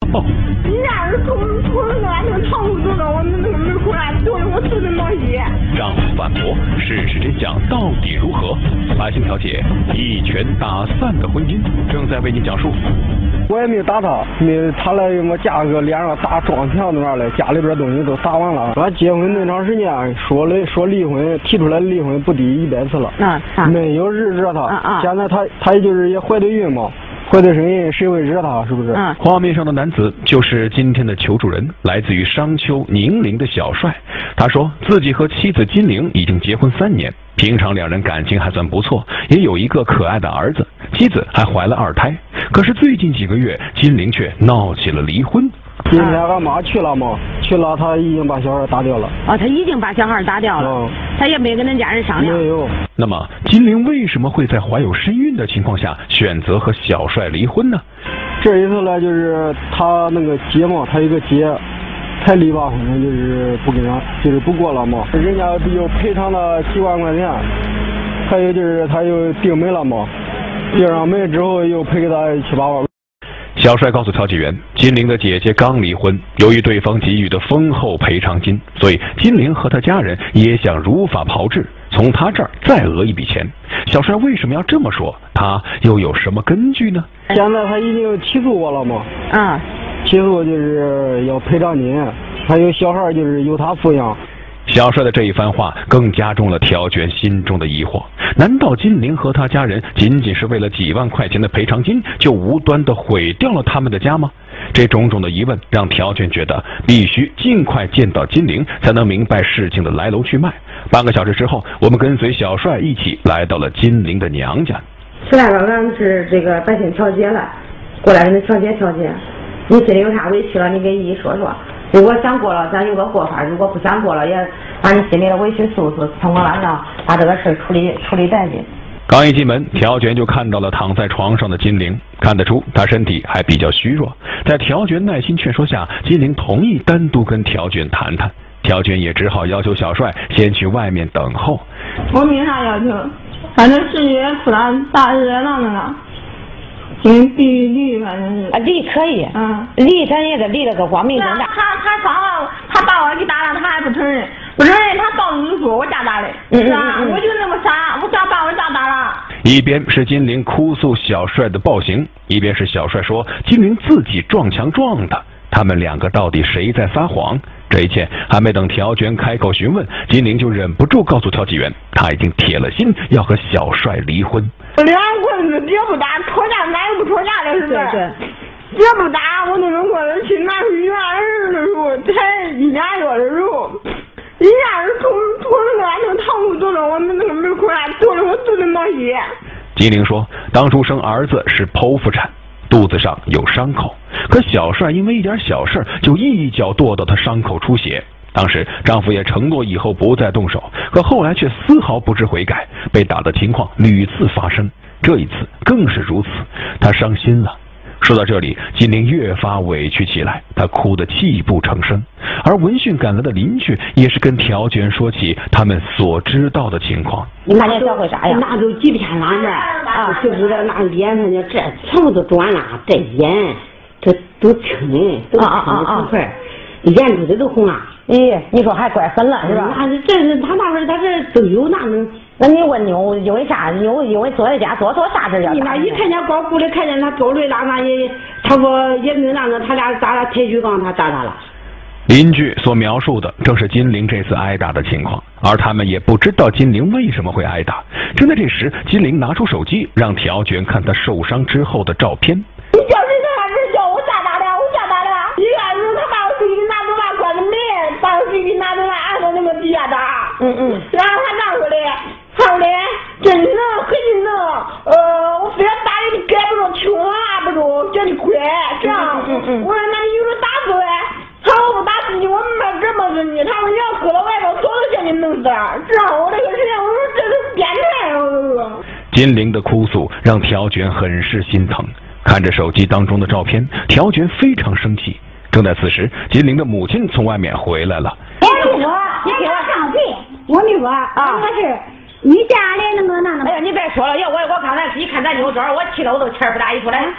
报。 你家是从那个仓库走的，我那个门口那丢了我4吨毛衣。 丈夫反驳，事实真相到底如何？百姓调解，一拳打散的婚姻，正在为您讲述。 我也没打他，他来我家个脸上打撞墙那了，家里边东西都砸完了。俺结婚那长时间，说离婚，提出来离婚不低100次了，没有惹他。现在他就是也怀的孕嘛。怀的声音谁会惹他？是不是？ 画面上的男子就是今天的求助人，来自于商丘宁陵的小帅。他说自己和妻子金玲已经结婚3年，平常两人感情还算不错，也有一个可爱的儿子，妻子还怀了2胎。可是最近几个月，金玲却闹起了离婚。 今天俺妈去了嘛？去了，他已经把小孩打掉了。 他已经把小孩打掉了。他也没跟人家人商量。 没有。 那么金玲为什么会在怀有身孕的情况下选择和小帅离婚呢？ 这一次呢，就是他那个姐嘛，他有个姐，才离吧，反正就是不跟他，就是不过了嘛。人家又赔偿了几万块钱，还有就是他又订没了嘛，订上没之后又赔给他7、8万。 小帅告诉调解员，金玲的姐姐刚离婚，由于对方给予的丰厚赔偿金，所以金玲和他家人也想如法炮制，从他这儿再讹一笔钱。小帅为什么要这么说？他又有什么根据呢？ 现在他已经起诉我了嘛？起诉就是要赔偿金，还有小孩就是由他抚养。 小帅的这一番话更加重了调卷心中的疑惑，难道金玲和他家人仅仅是为了几万块钱的赔偿金就无端的毁掉了他们的家吗？这种种的疑问让调卷觉得必须尽快见到金玲，才能明白事情的来龙去脉。半个小时之后，我们跟随小帅一起来到了金玲的娘家。 是来了，俺是这个百姓调解了，过来跟你调解。你心里有啥委屈了，你给姨说说。如果想过了，咱有个过法；如果不想过了，也把你心里的委屈诉诉，通过俺这把这个事处理干净。 刚一进门，调卷就看到了躺在床上的金玲，看得出她身体还比较虚弱。在调卷耐心劝说下，金玲同意单独跟调卷谈谈。调卷也只好要求小帅先去外面等候。 我没啥要求，反正10月出了大热浪了。必须离，反正是离可以，离咱也得离了个光明正大。 他把我给打了，他还不承认，他告诉你说我家打的，是吧？我就那么傻，我想把我家打了。 一边是金玲哭诉小帅的暴行，一边是小帅说金玲自己撞墙撞的，他们2个到底谁在撒谎？这一切还没等调卷开口询问，金玲就忍不住告诉调解员，她已经铁了心要和小帅离婚。 2棍子爹不打，吵架哪有不吵架的，是不是？爹不打，我那种过的去拿出1万20的时候，才1俩月的时候，人家是从那个仓库走到我们那个门口丢了我4吨毛衣。 金玲说，当初生儿子是剖腹产，肚子上有伤口，可小帅因为一点小事就一脚跺到他伤口出血。当时丈夫也承诺以后不再动手，可后来却丝毫不知悔改，被打的情况屡次发生，这一次更是如此，她伤心了。说到这里，金玲越发委屈起来，她哭得泣不成声。而闻讯赶来的邻居也是跟调卷说起他们所知道的情况。 你看这小会啥呀？ 那都几片拉面就是在那脸上呢，这全部都转了，这眼这都青，都青块，眼珠子都红了。 咦，你说还怪狠了是吧？ 这是他那边他这都有那种。 那你问牛因为啥？因为坐在家做啥事要打？ 一看见光顾的，看见他走路那也差不多也没那个，他俩打了铁锈钢，他打他了。 邻居所描述的正是金玲这次挨打的情况，而他们也不知道金玲为什么会挨打。正在这时，金玲拿出手机让调卷看她受伤之后的照片。 你叫谁呢？还是叫我家打的？我家打的。一开始他把我手机拿走了，关着门，把我手机拿走了，按到那个地下打。然后他这样说的，他说的真能很能，我非要打你改不着穷啊，不中，叫你快这样。我说那你有人打死呗？他说我不打死你，我没这么死你。他说你要搁到外头，早就叫你弄死了。这样我这个人，我说这是变态。 金玲的哭诉让调卷很是心疼，看着手机当中的照片，调卷非常生气。正在此时，金玲的母亲从外面回来了。 你听我上去，我没说那个是你家里那个。哎呀， 你别说了，要我刚才一看咱牛角，我气得我都气不打一出来。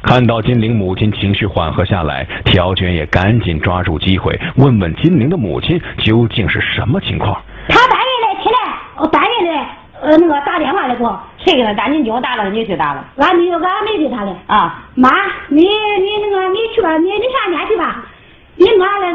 看到金玲母亲情绪缓和下来，条卷也赶紧抓住机会问问金玲的母亲究竟是什么情况。 他半夜来起来，半夜来那个打电话来给我， 谁给他打？你给打了，你去打了？ 俺没给他的啊。 妈，你那个你去吧，你上家去吧。你我嘞，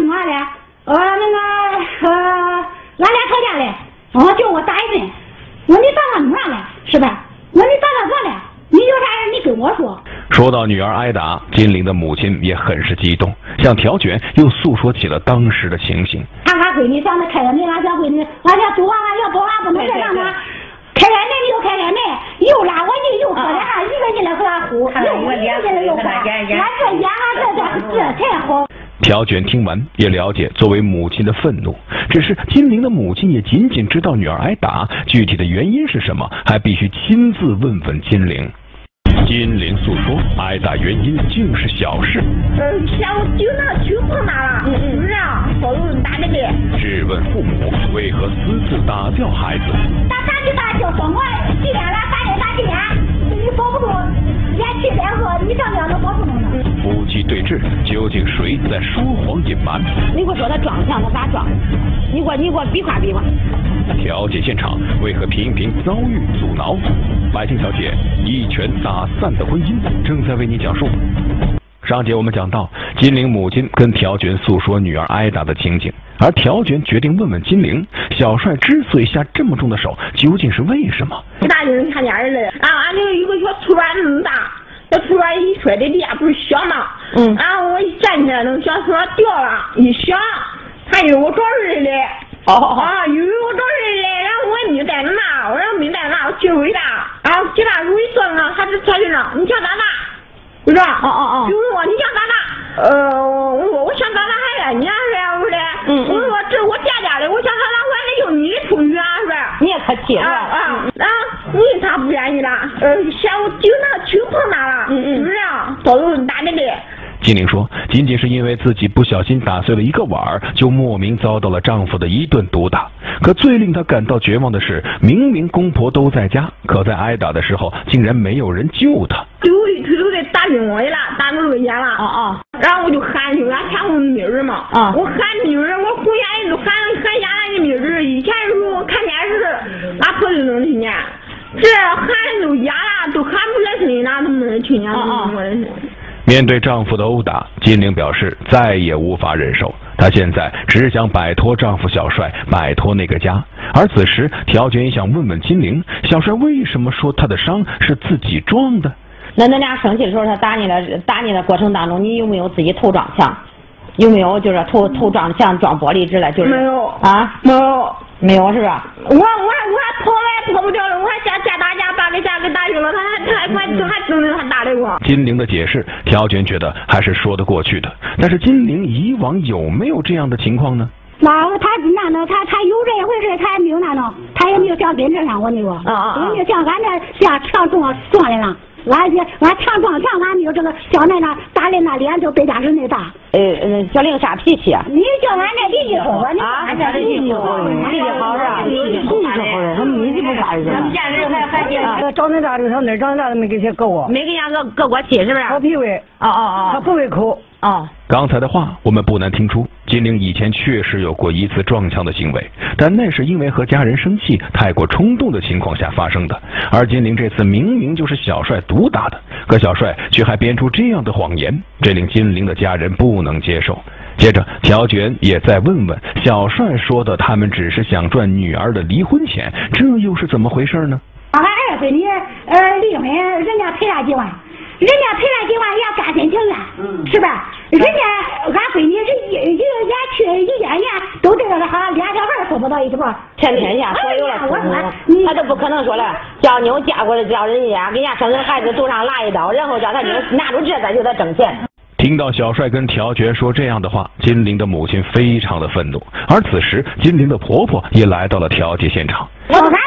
俺俩吵架嘞，叫我打一顿。我说你打他哪了？是吧？我说你打他咋了？你有啥事你跟我说。 说到女儿挨打，金玲的母亲也很是激动，向条卷又诉说起了当时的情形。 俺闺女想着开个门，俺小闺女，俺家租俺要包，俺不能再让她开开门又开开门，又拉我进又喝的，一个劲的和她呼，又一个劲的又喝，俺这才好。 条卷听完也了解作为母亲的愤怒，只是金玲的母亲也仅仅知道女儿挨打，具体的原因是什么，还必须亲自问问金玲。金玲诉说挨打原因竟是小事。 下午就那去碰他了，是啊，早就打的呗。 质问父母为何私自打掉孩子。 打就打就说我几点了，打几点，你保不住，连去连喝，你上家都保不住呢。 夫妻对峙，究竟谁在说谎隐瞒？ 你给我说他装像，他咋装？你给我比划比划。 调解现场为何频频遭遇阻挠？百姓调解一拳打散的婚姻正在为你讲述。上节我们讲到，金玲母亲跟条卷诉说女儿挨打的情景，而条卷决定问问金玲，小帅之所以下这么重的手，究竟是为什么？ 大人看见儿子，俺那有个小土砖那么大，这土砖一摔在地下不是响吗？然后我一站起来，那小土砖掉了，一响，还以为我找人嘞。以为我找人嘞，然后我也没带拿，我说没带拿，我去回答，然后其他有一坐那，他是条局长，你想打哪？是吧？就问我你想打哪？我说我想打哪孩子，你说我说这我家的，我想打哪我还得用你出去啊，是吧？ 你也可气是吧？ 你他不愿意了，下午就那去碰他了，是不是啊？早就打的呗。 金玲说，仅仅是因为自己不小心打碎了一个碗，就莫名遭到了丈夫的一顿毒打。可最令她感到绝望的是，明明公婆都在家，可在挨打的时候，竟然没有人救她。 就一推给打晕我去了，打住了眼了。然后我就喊去，俺看我女儿嘛。我喊女儿，我回家人都喊家那个女儿。以前的时候我看电视，俺婆就能听见。这喊的都哑了，都喊不出来声音了，都没人听见。 面对丈夫的殴打，金玲表示再也无法忍受，她现在只想摆脱丈夫小帅，摆脱那个家。而此时，条卷也想问问金玲，小帅为什么说他的伤是自己撞的？ 那恁俩生气的时候，他打你的过程当中，你有没有自己头撞墙？有没有就是头撞墙撞玻璃之类？就是没有啊，没有是吧？ 我还跑不掉了，我还下打架，把给打晕了，他还证明他打的我。 金玲的解释，条卷觉得还是说得过去的，但是金玲以往有没有这样的情况呢？ 他有这一回事，他也没有那种，他也没有像跟这上过那个，也没有像俺这像强撞的了。俺强撞墙，俺没有这个小那打的那脸就被家人那大。 小玲啥脾气啊？ 你叫俺这脾气好， 俺这脾气好，脾气好是吧？脾气好人，他脾气不发人。见人还找那大这个小那长大的没给些割我， 没给人家割过气是不是？ 好脾胃。他不胃口。 刚才的话我们不难听出，金玲以前确实有过一次撞墙的行为，但那是因为和家人生气太过冲动的情况下发生的。而金玲这次明明就是小帅毒打的，可小帅却还编出这样的谎言，这令金玲的家人不能接受。接着条卷也再问问，小帅说的他们只是想赚女儿的离婚钱，这又是怎么回事呢？ 俺二闺女离婚，人家赔了几万，人家赔了几万也甘心情愿，是吧？人家俺闺女人去一年都这个好两条份收不到一块， 天下所有了，他都不可能说了，叫妞嫁过来叫人家给人家生个孩子肚上拉一刀，然后叫他妞拿出这咱就得挣钱。 听到小帅跟条卷说这样的话，金玲的母亲非常的愤怒，而此时金玲的婆婆也来到了调解现场。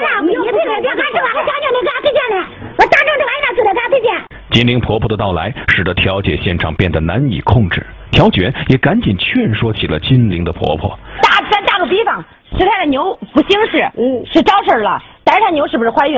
金玲婆婆的到来使得调解现场变得难以控制，条卷也赶紧劝说起了金玲的婆婆。 咱打个比方，是他的妞不行事，是找事了，但是他妞是不是怀孕了？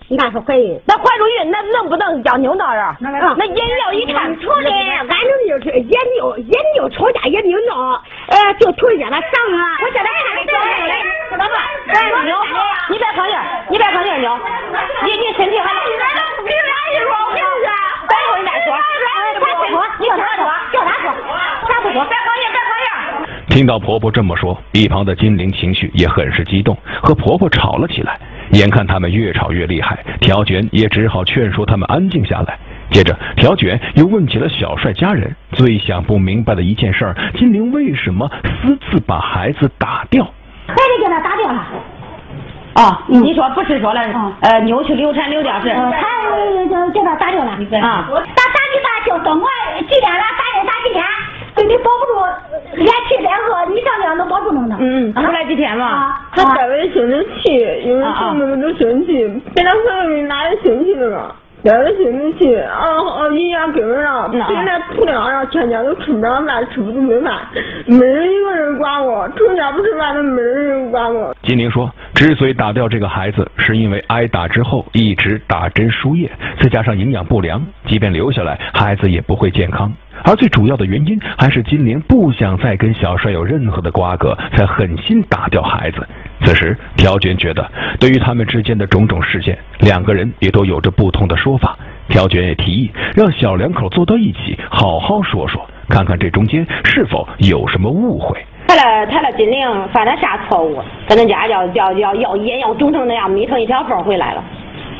俺说怀孕。 那怀着孕，那能不能叫扭闹呀？那眼药一看出来，俺这就是研究吵架也扭闹，就头一下他上啊。我现在看着来，老板， 扭，你别吭气，你别吭气扭，你身体还。 你俩一说，我跟你说， 待会儿你再说。你叫他说， 啥不说？ 别吭气。 听到婆婆这么说，一旁的金玲情绪也很是激动，和婆婆吵了起来。眼看他们越吵越厉害，条卷也只好劝说他们安静下来。接着，条卷又问起了小帅家人最想不明白的一件事：金玲为什么私自把孩子打掉？ 孩子叫他打掉了。 你说不是说了，扭去流产流掉是？ 他叫他打掉了。打就等我几天了，打几天，你保不住，连气带喝，你上这都保不住呢。 出来几天嘛？ 他单位生着气，因为他们都生气，本来朋友们哪里生气了嘛？单位生着气，医院给人了，现在铺粮上，天天都吃不上饭，吃不住没饭，没人一个人管我，成天不吃饭都没人管我。 金玲说，之所以打掉这个孩子，是因为挨打之后一直打针输液，再加上营养不良，即便留下来，孩子也不会健康。而最主要的原因还是金玲不想再跟小帅有任何的瓜葛，才狠心打掉孩子。此时条卷觉得，对于他们之间的种种事件，两个人也都有着不同的说法。条卷也提议让小两口坐到一起，好好说说，看看这中间是否有什么误会。 他了金玲犯了啥错误？在恁家要眼要肿成那样，眯成一条缝回来了。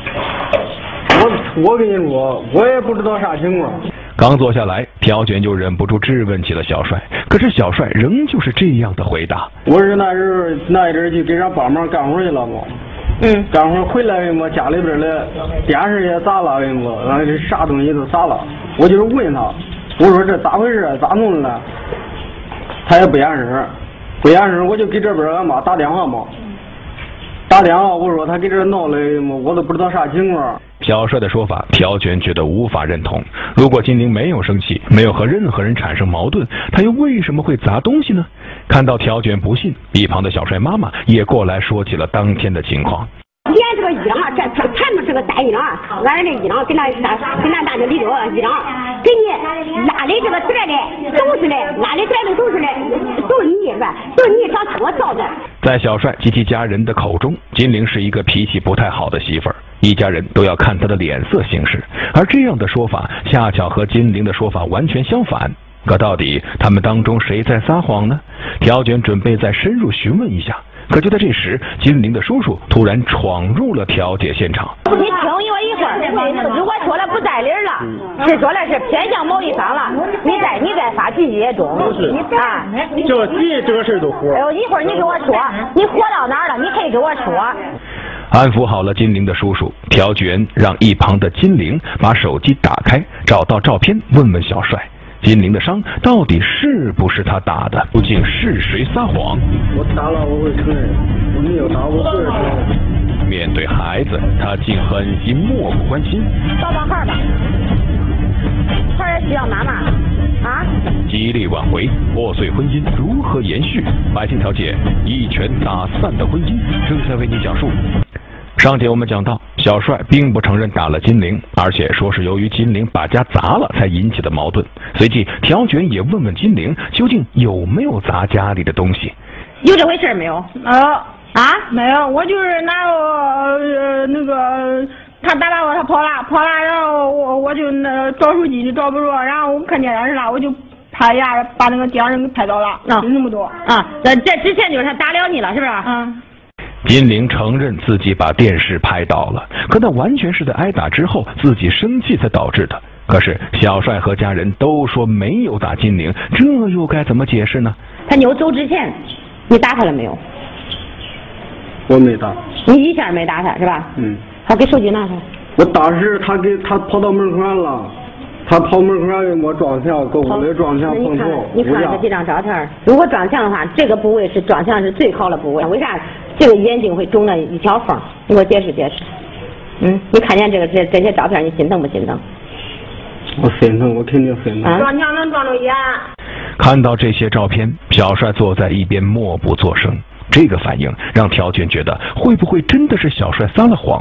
我跟你说，我也不知道啥情况。 刚坐下来，条卷就忍不住质问起了小帅，可是小帅仍旧是这样的回答： 我是那一阵去给人帮忙干活去了嘛。干活回来嘛，家里边的电视也砸了，啥东西都砸了。我就是问他，我说这咋回事？咋弄的？他也不掩饰，我就给这边俺妈打电话嘛。我说他给这闹的，我都不知道啥情况。 小帅的说法，条卷觉得无法认同。如果金玲没有生气，没有和任何人产生矛盾，他又为什么会砸东西呢？看到条卷不信，一旁的小帅妈妈也过来说起了当天的情况。 连这个衣裳，这全部是个单衣裳，俺这衣裳跟咱大家里头衣裳，给你拉的这个拽的都是的，拉的拽的都是泥是吧？都是泥上搓造的。 在小帅及其家人的口中，金玲是一个脾气不太好的媳妇儿，一家人都要看她的脸色行事。而这样的说法，恰巧和金玲的说法完全相反。可到底他们当中谁在撒谎呢？条卷准备再深入询问一下。可就在这时，金玲的叔叔突然闯入了调解现场。 你听我一会儿，如果说了不带理了，是说了是偏向某一方了，你再发脾气也中。 就你这个事都火。 一会儿你给我说，你火到哪儿了？你可以给我说。 安抚好了金玲的叔叔，条卷让一旁的金玲把手机打开，找到照片，问问小帅。金玲的伤到底是不是他打的？究竟是谁撒谎？ 我打了，我会承认；我没有打，我不会承认。 面对孩子，他竟狠心漠不关心。 抱孩吧，孩也需要妈妈啊！ 极力挽回，破碎婚姻如何延续？百姓调解，一拳打散的婚姻，正在为你讲述。上节我们讲到，小帅并不承认打了金玲，而且说是由于金玲把家砸了才引起的矛盾。随即条卷也问问金玲究竟有没有砸家里的东西。 有这回事没有？ 没有，我就是拿那个他打完我，他跑了，然后我就找手机就找不着，然后我看电视了，我就拍下把那个电视给拍到了，就那么多。 这之前就是他打了你了，是不是？ 金玲承认自己把电视拍倒了，可那完全是在挨打之后自己生气才导致的。可是小帅和家人都说没有打金玲，这又该怎么解释呢？ 他扭走之前，你打他了没有？ 我没打。 你一下没打他是吧？好，给手机拿出来。 我当时他跑到门口了。他跑门口上给我撞墙，跟屋里撞墙碰头。 你看这几张照片，如果撞墙的话，这个部位是撞墙是最好的部位。为啥这个眼睛会肿了一条缝？你给我解释解释。你看见这些照片，你心疼不心疼？ 我心疼，我肯定心疼。 撞墙能撞着眼。 看到这些照片，小帅坐在一边默不作声。这个反应让条卷觉得，会不会真的是小帅撒了谎呢？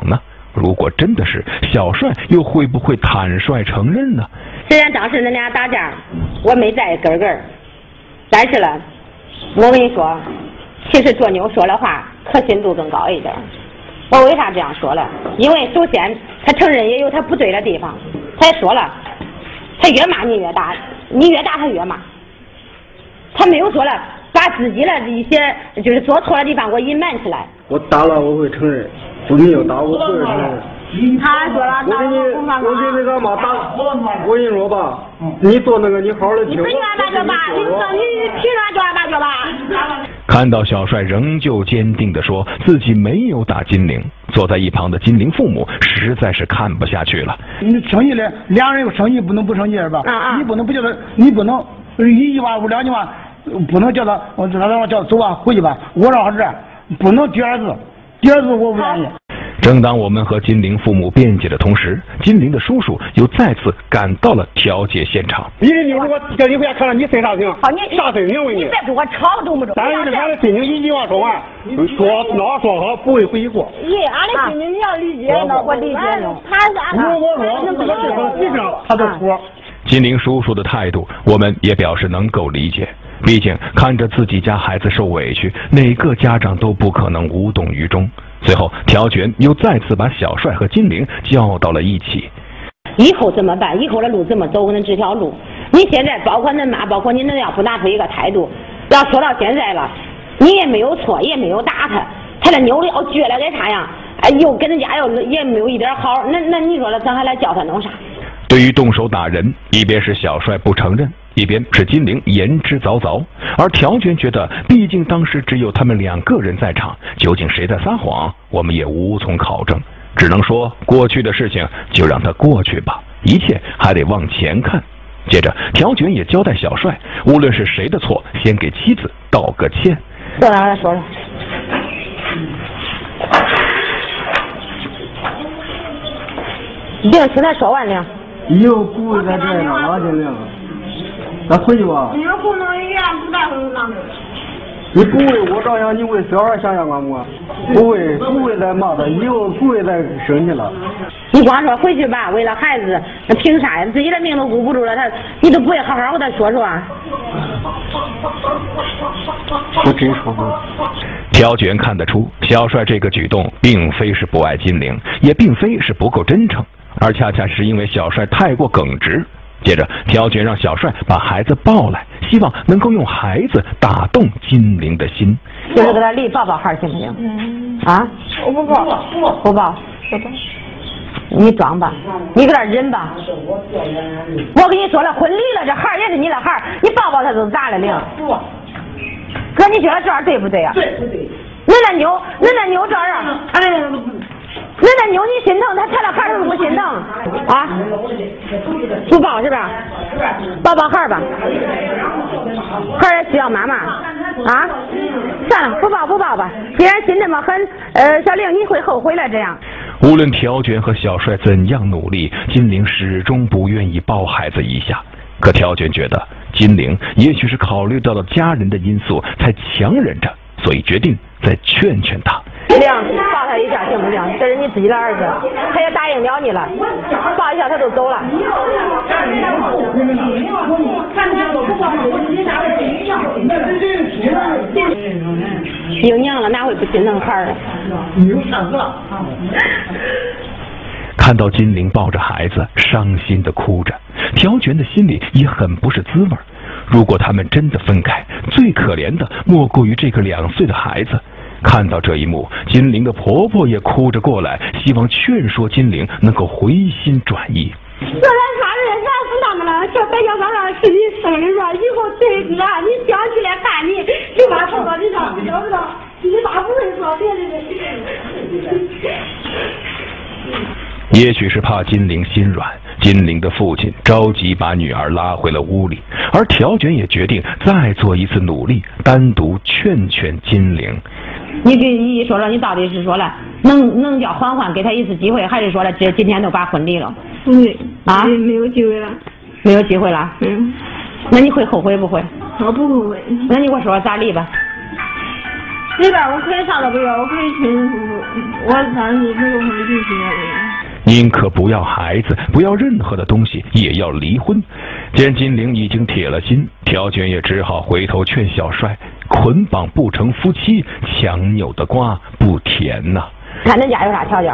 如果真的是，小帅又会不会坦率承认呢？ 虽然当时恁俩打架，我没在根根，但是呢，我跟你说，其实做妞说的话可信度更高一点。我为啥这样说了？因为首先他承认也有他不对的地方，他也说了，他越骂你越打，你越打他越骂，他没有说了把自己的一些就是做错的地方给我隐瞒起来。 我打了我会承认，不没有打我不会承认。 他说了， 我给那个嘛打，我跟你说吧，你做那个你好好的听。 你不愿打就吧，你凭啥就打就吧？ 看到小帅仍旧坚定地说自己没有打金玲，坐在一旁的金玲父母实在是看不下去了。 你生气了，两人有生气不能不生气是吧？你不能不叫他，你不能一句话不两句话，不能叫他，我叫他走吧，回去吧。我让他这样，不能第二次我不愿意。 正当我们和金玲父母辩解的同时，金玲的叔叔又再次赶到了调解现场。 你如果叫你回家看看你身啥情？啥水平？ 你别跟我吵，懂不懂？ 咱的心情一句话说完，说好不会回过。 俺的心情你要理解，那我理解了。 如果说这个地方提升他的错。 金玲叔叔的态度，我们也表示能够理解。毕竟看着自己家孩子受委屈，哪个家长都不可能无动于衷。最后，调卷又再次把小帅和金玲叫到了一起。 以后怎么办？以后的路怎么走？我们这条路，你现在包括恁妈，包括你们要不拿出一个态度，要说到现在了，你也没有错，也没有打他，他的妞要倔了给他样，又跟人家也没有一点好，那你说了，咱还来叫他弄啥？ 对于动手打人，一边是小帅不承认，一边是金玲言之凿凿，而调卷觉得，毕竟当时只有他们2个人在场，究竟谁在撒谎，我们也无从考证，只能说过去的事情就让它过去吧，一切还得往前看。接着，调卷也交代小帅，无论是谁的错，先给妻子道个歉。 坐那来说说。玲，现在说完了。 以后不会再这样了，金玲。咱回去吧。 你不能一样不带回那个。 你不为我着想，你为小孩想想干不？不会再骂他，以后不会再生气了。 你光说回去吧，为了孩子，那凭啥呀？自己的命都顾不住了，你都不会好好跟他说说啊？ 我真说过。 调卷看得出，小帅这个举动并非是不爱金玲，也并非是不够真诚，而恰恰是因为小帅太过耿直。接着，调卷让小帅把孩子抱来，希望能够用孩子打动金玲的心。 就是给他立抱抱孩行不行？啊？ 我不抱， 不抱。你装吧，你搁这忍吧。我跟你说了，婚离了，这孩也是你的孩，你抱抱他都咋了呢？哥，你觉得这样对不对啊？ 对不对？ 恁那妞这样，恁那妞你心疼，他的孩都不心疼啊？不抱是吧？抱抱孩吧，孩也需要妈妈啊。算了，不抱吧。既然心这么狠，小玲你会后悔了这样。 无论调卷和小帅怎样努力，金玲始终不愿意抱孩子一下。可调卷觉得金玲也许是考虑到了家人的因素，才强忍着，所以决定再劝劝他。 亮，抱他一下行不行？这是你自己的儿子，他也答应了你了，抱一下他就走了。有娘了哪会不心疼孩儿？ 看到金玲抱着孩子伤心的哭着，调卷的心里也很不是滋味。如果他们真的分开，最可怜的莫过于这个2岁的孩子。看到这一幕，金玲的婆婆也哭着过来，希望劝说金玲能够回心转意。 说咱啥人咱是那么了，小白小刚让自己生的说，以后对哥，你想起来看你，你把说到你上，知道不知道？你咋不会说别的？ 也许是怕金玲心软，金玲的父亲着急把女儿拉回了屋里，而调卷也决定再做一次努力，单独劝劝金玲。 你说了，你到底是说了能叫缓给他一次机会，还是说了今天都把婚离了？ 对啊， 没有机会了， 没有机会了。那你会后悔不会？ 我不后悔。 那你给我说咋离吧？ 里边我可以啥都不要，我可以清清楚楚，但是没有什么利息了。 宁可不要孩子，不要任何的东西，也要离婚。见金玲已经铁了心，条卷也只好回头劝小帅：捆绑不成夫妻，强扭的瓜不甜呐。 看恁家有啥条件？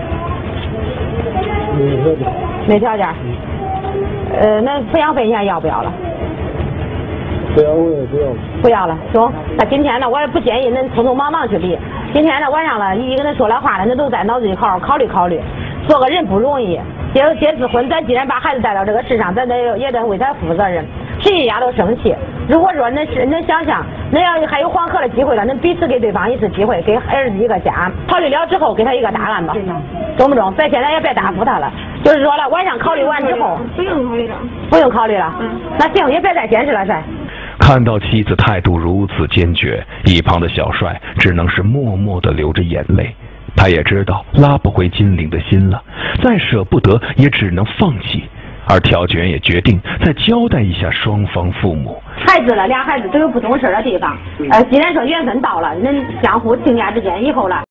没条件。那抚养费你还要不要了？ 抚养费不要了。 不要了，中。那今天呢，我也不建议恁匆匆忙忙去离。今天呢晚上了，一跟恁说了话了，恁都在脑子里好好考虑考虑。做个人不容易，结次婚，咱既然把孩子带到这个世上，咱也得为他负责任。谁家都生气。如果说恁想想，恁要还有缓和的机会了，恁彼此给对方一次机会，给儿子一个家。考虑了之后，给他一个答案吧，中不中？咱现在也别答复他了。就是说了，晚上考虑完之后， 不用考虑了。 不用考虑了。那行，也别再坚持了噻。 看到妻子态度如此坚决，一旁的小帅只能是默默地流着眼泪。他也知道拉不回金玲的心了，再舍不得也只能放弃。而条卷也决定再交代一下双方父母。 孩子了，俩孩子都有不懂事的地方。既然说缘分到了，恁相互亲家之间以后了。